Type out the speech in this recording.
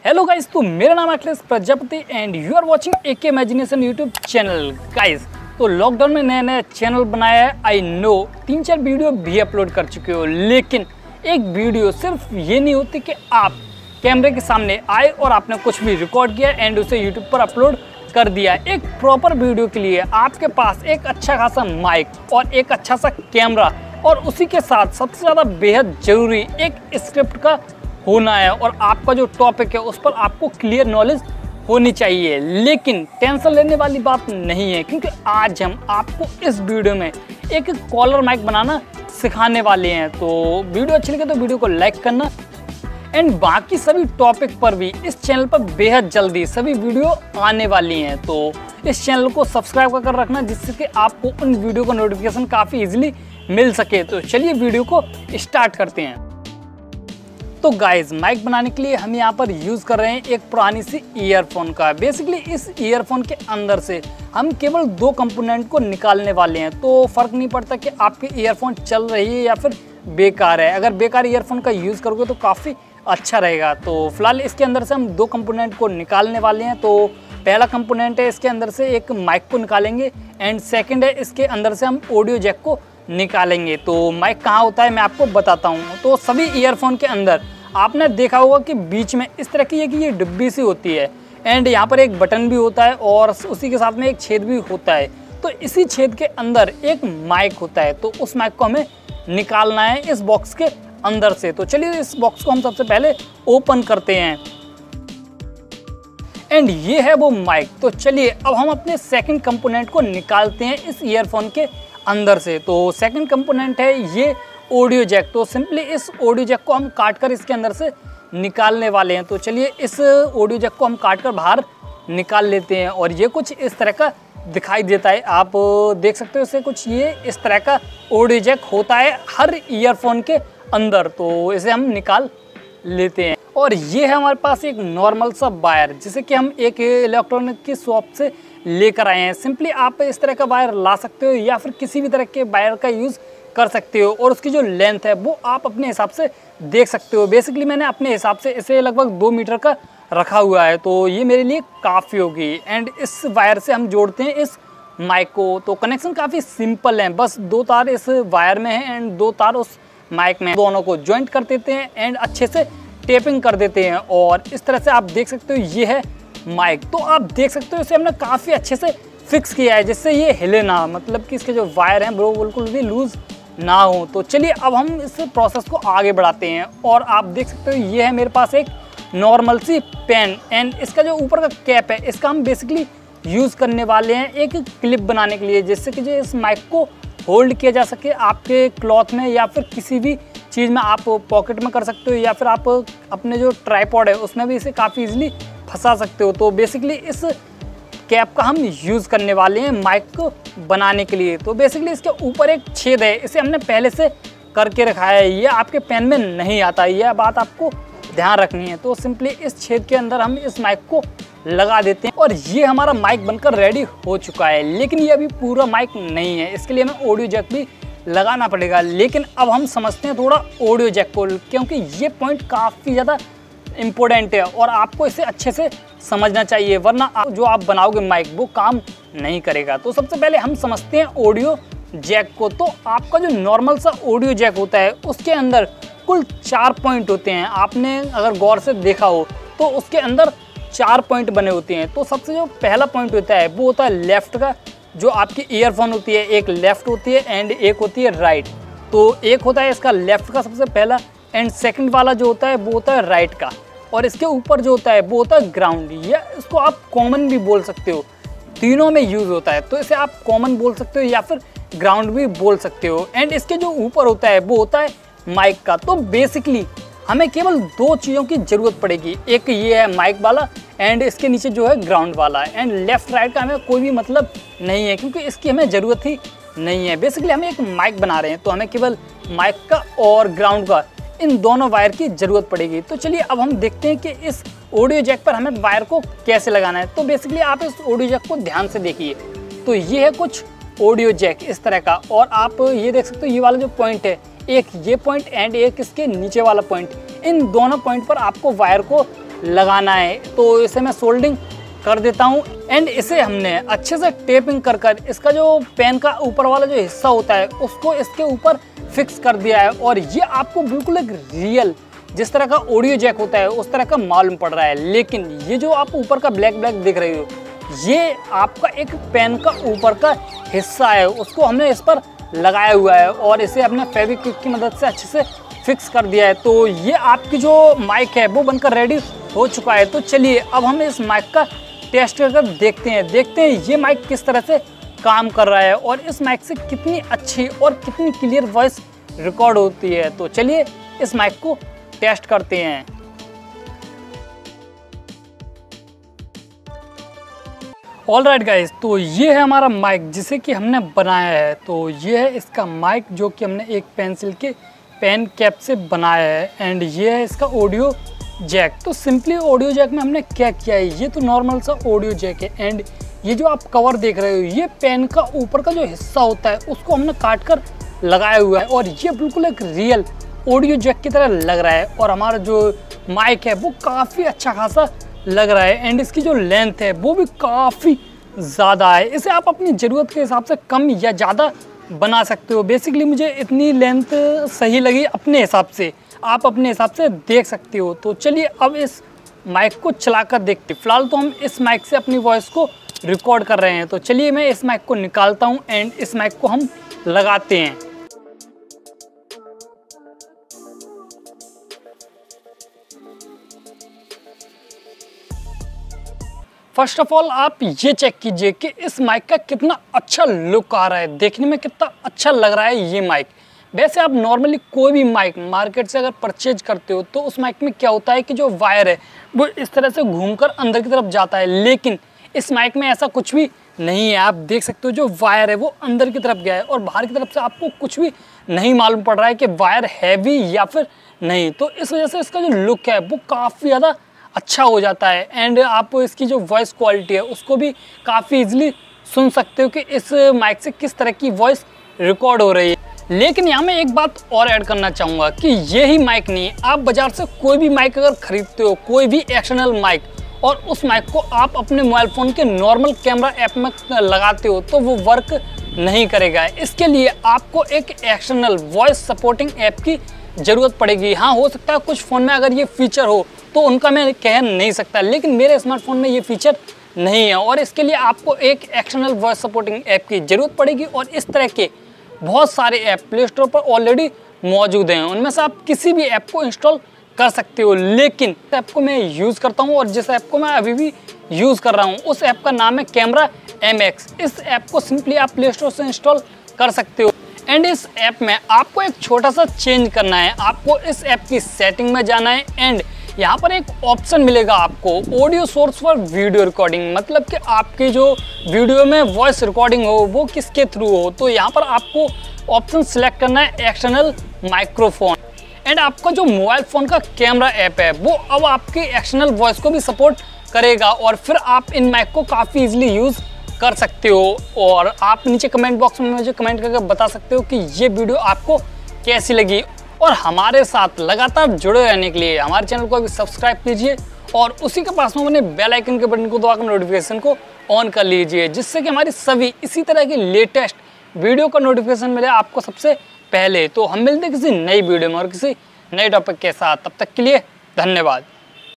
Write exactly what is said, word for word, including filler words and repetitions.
Hello guys, तो मेरा नाम है Akhilesh Prajapati and you are watching AK imagination YouTube channel. Guys, तो लॉकडाउन में नया नया चैनल बनाया है। आई नो तीन चार वीडियो भी अपलोड कर चुके हो, लेकिन एक वीडियो सिर्फ ये नहीं होती कि आप कैमरे के सामने आए और आपने कुछ भी रिकॉर्ड किया एंड उसे यूट्यूब पर अपलोड कर दिया। एक प्रॉपर वीडियो के लिए आपके पास एक अच्छा खासा माइक और एक अच्छा सा कैमरा और उसी के साथ सबसे ज़्यादा बेहद ज़रूरी एक स्क्रिप्ट का होना है और आपका जो टॉपिक है उस पर आपको क्लियर नॉलेज होनी चाहिए। लेकिन टेंशन लेने वाली बात नहीं है, क्योंकि आज हम आपको इस वीडियो में एक कॉलर माइक बनाना सिखाने वाले हैं। तो वीडियो अच्छी लगे तो वीडियो को लाइक करना एंड बाकी सभी टॉपिक पर भी इस चैनल पर बेहद जल्दी सभी वीडियो आने वाली हैं। तो इस चैनल को सब्सक्राइब कर रखना, जिससे कि आपको उन वीडियो का नोटिफिकेशन काफ़ी इजीली मिल सके। तो चलिए वीडियो को स्टार्ट करते हैं। तो गाइज, माइक बनाने के लिए हम यहाँ पर यूज़ कर रहे हैं एक पुरानी सी ईयरफोन का। बेसिकली इस ईयरफोन के अंदर से हम केवल दो कंपोनेंट को निकालने वाले हैं। तो फ़र्क नहीं पड़ता कि आपकी ईयरफोन चल रही है या फिर बेकार है। अगर बेकार ईयरफोन का यूज़ करोगे तो काफ़ी अच्छा रहेगा। तो फिलहाल इसके अंदर से हम दो कंपोनेंट को निकालने वाले हैं। तो पहला कंपोनेंट है, इसके अंदर से एक माइक को निकालेंगे एंड सेकेंड है, इसके अंदर से हम ऑडियो जैक को निकालेंगे। तो माइक कहाँ होता है मैं आपको बताता हूँ। तो सभी ईयरफोन के अंदर आपने देखा होगा कि बीच में इस तरह की एक ये डिब्बी सी होती है एंड यहाँ पर एक बटन भी होता है और उसी के साथ में एक छेद भी होता है। तो इसी छेद के अंदर एक माइक होता है। तो उस माइक को हमें निकालना है इस बॉक्स के अंदर से। तो चलिए इस बॉक्स को हम सबसे पहले ओपन करते हैं एंड ये है वो माइक। तो चलिए अब हम अपने सेकंड कंपोनेंट को निकालते हैं इस ईयरफोन के अंदर से। तो सेकंड कंपोनेंट है ये ऑडियो जैक। तो सिंपली इस ऑडियो जैक को हम काट कर इसके अंदर से निकालने वाले हैं। तो चलिए इस ऑडियो जैक को हम काट कर बाहर निकाल लेते हैं और ये कुछ इस तरह का दिखाई देता है। आप देख सकते हो इसे कुछ ये इस तरह का ऑडियो जैक होता है हर ईयरफोन के अंदर। तो इसे हम निकाल लेते हैं और ये है हमारे पास एक नॉर्मल सा वायर, जिसे कि हम एक इलेक्ट्रॉनिक की शॉप से लेकर आए हैं। सिंपली आप इस तरह का वायर ला सकते हो या फिर किसी भी तरह के वायर का यूज़ कर सकते हो और उसकी जो लेंथ है वो आप अपने हिसाब से देख सकते हो। बेसिकली मैंने अपने हिसाब से इसे लगभग दो मीटर का रखा हुआ है, तो ये मेरे लिए काफ़ी होगी। एंड इस वायर से हम जोड़ते हैं इस माइक को। तो कनेक्शन काफ़ी सिंपल है, बस दो तार इस वायर में है एंड दो तार उस माइक में। दोनों को ज्वाइंट कर देते हैं एंड अच्छे से टेपिंग कर देते हैं और इस तरह से आप देख सकते हो ये है माइक। तो आप देख सकते हो इसे हमने काफ़ी अच्छे से फिक्स किया है, जिससे ये हिले ना, मतलब कि इसके जो वायर हैं वो बिल्कुल भी लूज़ ना हो। तो चलिए अब हम इस प्रोसेस को आगे बढ़ाते हैं और आप देख सकते हो ये है मेरे पास एक नॉर्मल सी पेन एंड इसका जो ऊपर का कैप है इसका हम बेसिकली यूज़ करने वाले हैं एक क्लिप बनाने के लिए, जिससे कि जो इस माइक को होल्ड किया जा सके आपके क्लॉथ में या फिर किसी भी चीज़ में। आप पॉकेट में कर सकते हो या फिर आप अपने जो ट्राइपॉड है उसमें भी इसे काफ़ी ईजिली फंसा सकते हो। तो बेसिकली इस कैप का हम यूज़ करने वाले हैं माइक को बनाने के लिए। तो बेसिकली इसके ऊपर एक छेद है, इसे हमने पहले से करके रखा है, ये आपके पेन में नहीं आता, यह बात आपको ध्यान रखनी है। तो सिंपली इस छेद के अंदर हम इस माइक को लगा देते हैं और ये हमारा माइक बनकर रेडी हो चुका है। लेकिन ये अभी पूरा माइक नहीं है, इसके लिए हमें ऑडियो जैक भी लगाना पड़ेगा। लेकिन अब हम समझते हैं थोड़ा ऑडियो जैक को, क्योंकि ये पॉइंट काफ़ी ज़्यादा इम्पोर्टेंट है और आपको इसे अच्छे से समझना चाहिए, वरना आप जो आप बनाओगे माइक वो काम नहीं करेगा। तो सबसे पहले हम समझते हैं ऑडियो जैक को। तो आपका जो नॉर्मल सा ऑडियो जैक होता है उसके अंदर कुल चार पॉइंट होते हैं। आपने अगर गौर से देखा हो तो उसके अंदर चार पॉइंट बने होते हैं। तो सबसे जो पहला पॉइंट होता है वो होता है लेफ़्ट का, जो आपकी ईयरफोन होती है एक लेफ़्ट होती है एंड एक होती है राइट। तो एक होता है इसका लेफ़्ट का सबसे पहला एंड सेकंड वाला जो होता है वो होता है राइट का और इसके ऊपर जो होता है वो होता है ग्राउंड, या इसको आप कॉमन भी बोल सकते हो, तीनों में यूज़ होता है। तो इसे आप कॉमन बोल सकते हो या फिर ग्राउंड भी बोल सकते हो। एंड इसके जो ऊपर होता है वो होता है माइक का। तो बेसिकली हमें केवल दो चीज़ों की ज़रूरत पड़ेगी, एक ये है माइक वाला एंड इसके नीचे जो है ग्राउंड वाला। एंड लेफ़्ट राइट का हमें कोई भी मतलब नहीं है, क्योंकि इसकी हमें ज़रूरत ही नहीं है। बेसिकली हमें एक माइक बना रहे हैं तो हमें केवल माइक का और ग्राउंड का, इन दोनों वायर की ज़रूरत पड़ेगी। तो चलिए अब हम देखते हैं कि इस ऑडियो जैक पर हमें वायर को कैसे लगाना है। तो बेसिकली आप इस ऑडियो जैक को ध्यान से देखिए। तो ये है कुछ ऑडियो जैक इस तरह का और आप ये देख सकते हो ये वाला जो पॉइंट है, एक ये पॉइंट एंड एक इसके नीचे वाला पॉइंट, इन दोनों पॉइंट पर आपको वायर को लगाना है। तो इसे मैं सोल्डिंग कर देता हूँ एंड इसे हमने अच्छे से टेपिंग कर कर इसका जो पेन का ऊपर वाला जो हिस्सा होता है उसको इसके ऊपर फिक्स कर दिया है। और ये आपको बिल्कुल एक रियल जिस तरह का ऑडियो जैक होता है उस तरह का मालूम पड़ रहा है, लेकिन ये जो आप ऊपर का ब्लैक ब्लैक दिख रही हो ये आपका एक पेन का ऊपर का हिस्सा है, उसको हमने इस पर लगाया हुआ है और इसे अपने फेविक्विक की मदद से अच्छे से फिक्स कर दिया है। तो ये आपकी जो माइक है वो बनकर रेडी हो चुका है। तो चलिए अब हम इस माइक का टेस्ट करके देखते हैं देखते हैं ये माइक किस तरह से काम कर रहा है और इस माइक से कितनी अच्छी और कितनी क्लियर वॉइस रिकॉर्ड होती है। तो चलिए इस माइक को टेस्ट करते हैं। ऑल राइट गाइज, तो ये है हमारा माइक जिसे कि हमने बनाया है। तो ये है इसका माइक जो कि हमने एक पेंसिल के पेन कैप से बनाया है एंड ये है इसका ऑडियो जैक। तो सिंपली ऑडियो जैक में हमने क्या किया है, ये तो नॉर्मल सा ऑडियो जैक है एंड ये जो आप कवर देख रहे हो ये पेन का ऊपर का जो हिस्सा होता है उसको हमने काट कर लगाया हुआ है और ये बिल्कुल एक रियल ऑडियो जैक की तरह लग रहा है। और हमारा जो माइक है वो काफ़ी अच्छा खासा लग रहा है एंड इसकी जो लेंथ है वो भी काफ़ी ज़्यादा है। इसे आप अपनी ज़रूरत के हिसाब से कम या ज़्यादा बना सकते हो। बेसिकली मुझे इतनी लेंथ सही लगी अपने हिसाब से, आप अपने हिसाब से देख सकते हो। तो चलिए अब इस माइक को चलाकर देखते हैं। फिलहाल तो हम इस माइक से अपनी वॉइस को रिकॉर्ड कर रहे हैं। तो चलिए मैं इस माइक को निकालता हूं एंड इस माइक को हम लगाते हैं। फर्स्ट ऑफ ऑल आप ये चेक कीजिए कि इस माइक का कितना अच्छा लुक आ रहा है, देखने में कितना अच्छा लग रहा है ये माइक। वैसे आप नॉर्मली कोई भी माइक मार्केट से अगर परचेज करते हो तो उस माइक में क्या होता है कि जो वायर है वो इस तरह से घूमकर अंदर की तरफ जाता है, लेकिन इस माइक में ऐसा कुछ भी नहीं है। आप देख सकते हो जो वायर है वो अंदर की तरफ गया है और बाहर की तरफ से आपको कुछ भी नहीं मालूम पड़ रहा है कि वायर हैवी या फिर नहीं। तो इस वजह से इसका जो लुक है वो काफ़ी ज़्यादा अच्छा हो जाता है एंड आप इसकी जो वॉइस क्वालिटी है उसको भी काफ़ी इजीली सुन सकते हो कि इस माइक से किस तरह की वॉइस रिकॉर्ड हो रही है। लेकिन यहाँ मैं एक बात और ऐड करना चाहूँगा कि ये ही माइक नहीं, आप बाज़ार से कोई भी माइक अगर खरीदते हो, कोई भी एक्सटर्नल माइक, और उस माइक को आप अपने मोबाइल फ़ोन के नॉर्मल कैमरा ऐप में लगाते हो तो वो वर्क नहीं करेगा। इसके लिए आपको एक एक्सटर्नल वॉइस सपोर्टिंग ऐप की ज़रूरत पड़ेगी। हाँ, हो सकता है कुछ फ़ोन में अगर ये फीचर हो तो उनका मैं कह नहीं सकता, लेकिन मेरे स्मार्टफोन में ये फीचर नहीं है और इसके लिए आपको एक एक्सटर्नल वॉइस सपोर्टिंग ऐप की ज़रूरत पड़ेगी। और इस तरह के बहुत सारे ऐप प्ले स्टोर पर ऑलरेडी मौजूद हैं, उनमें से आप किसी भी ऐप को इंस्टॉल कर सकते हो। लेकिन इस ऐप को मैं यूज़ करता हूँ और जिस ऐप को मैं अभी भी यूज़ कर रहा हूँ उस ऐप का नाम है कैमरा एम एक्स। इस ऐप को सिंपली आप प्ले स्टोर से इंस्टॉल कर सकते हो एंड इस ऐप में आपको एक छोटा सा चेंज करना है। आपको इस ऐप की सेटिंग में जाना है एंड यहाँ पर एक ऑप्शन मिलेगा आपको audio source for video recording, मतलब कि आपकी जो वीडियो में वॉइस रिकॉर्डिंग हो वो किसके थ्रू हो। तो यहाँ पर आपको ऑप्शन सिलेक्ट करना है एक्सटर्नल माइक्रोफोन एंड आपका जो मोबाइल फ़ोन का कैमरा ऐप है वो अब आपकी एक्सटर्नल वॉइस को भी सपोर्ट करेगा और फिर आप इन माइक को काफ़ी इजीली यूज़ कर सकते हो। और आप नीचे कमेंट बॉक्स में मुझे कमेंट करके बता सकते हो कि ये वीडियो आपको कैसी लगी। और हमारे साथ लगातार जुड़े रहने के लिए हमारे चैनल को अभी सब्सक्राइब कीजिए और उसी के पास में बने बेल आइकन के बटन को दबाकर नोटिफिकेशन को ऑन कर लीजिए, जिससे कि हमारी सभी इसी तरह की लेटेस्ट वीडियो का नोटिफिकेशन मिले आपको सबसे पहले। तो हम मिलते हैं किसी नई वीडियो में और किसी नए टॉपिक के साथ, तब तक के लिए धन्यवाद।